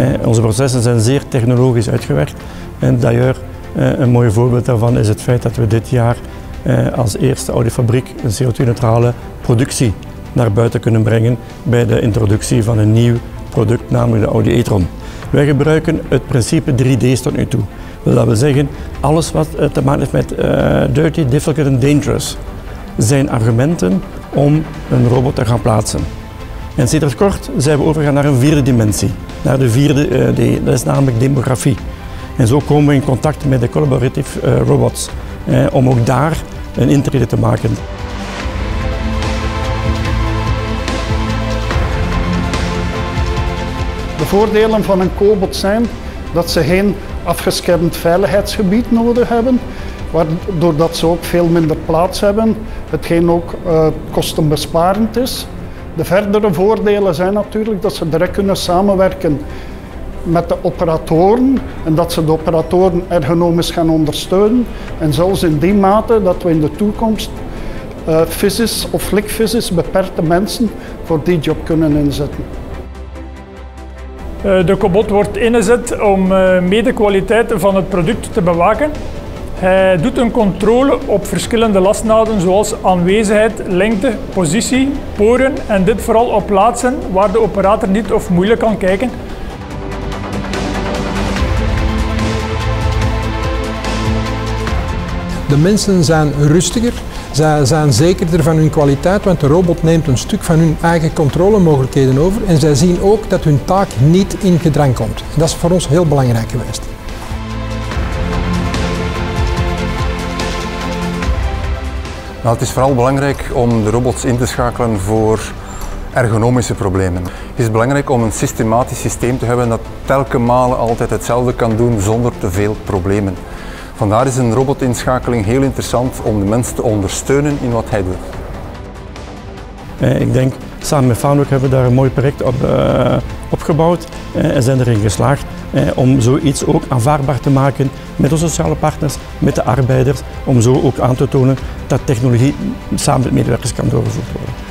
Onze processen zijn zeer technologisch uitgewerkt. En d'ailleurs, een mooi voorbeeld daarvan is het feit dat we dit jaar als eerste Audi-fabriek een CO2-neutrale productie naar buiten kunnen brengen bij de introductie van een nieuw product, namelijk de Audi e-tron. Wij gebruiken het principe 3D's tot nu toe. Dat wil zeggen, alles wat te maken heeft met dirty, difficult en dangerous zijn argumenten om een robot te gaan plaatsen. En sinds kort zijn we overgegaan naar een vierde dimensie, naar de vierde D, dat is namelijk demografie. En zo komen we in contact met de collaborative robots, om ook daar een intrede te maken. De voordelen van een cobot zijn dat ze geen afgeschermd veiligheidsgebied nodig hebben, doordat ze ook veel minder plaats hebben, hetgeen ook kostenbesparend is. De verdere voordelen zijn natuurlijk dat ze direct kunnen samenwerken met de operatoren en dat ze de operatoren ergonomisch gaan ondersteunen. En zelfs in die mate dat we in de toekomst fysisch of flikfysisch beperkte mensen voor die job kunnen inzetten. De cobot wordt ingezet om de kwaliteit van het product te bewaken. Hij doet een controle op verschillende lastnaden zoals aanwezigheid, lengte, positie, poren en dit vooral op plaatsen waar de operator niet of moeilijk kan kijken. De mensen zijn rustiger, zij zijn zekerder van hun kwaliteit, want de robot neemt een stuk van hun eigen controlemogelijkheden over en zij zien ook dat hun taak niet in gedrang komt. En dat is voor ons heel belangrijk geweest. Nou, het is vooral belangrijk om de robots in te schakelen voor ergonomische problemen. Het is belangrijk om een systematisch systeem te hebben dat telkens malen altijd hetzelfde kan doen zonder te veel problemen. Vandaar is een robotinschakeling heel interessant om de mens te ondersteunen in wat hij doet. Ik denk, samen met Fanuc hebben we daar een mooi project op opgebouwd en zijn erin geslaagd om zoiets ook aanvaardbaar te maken met onze sociale partners, met de arbeiders, om zo ook aan te tonen dat technologie samen met medewerkers kan doorgevoerd worden.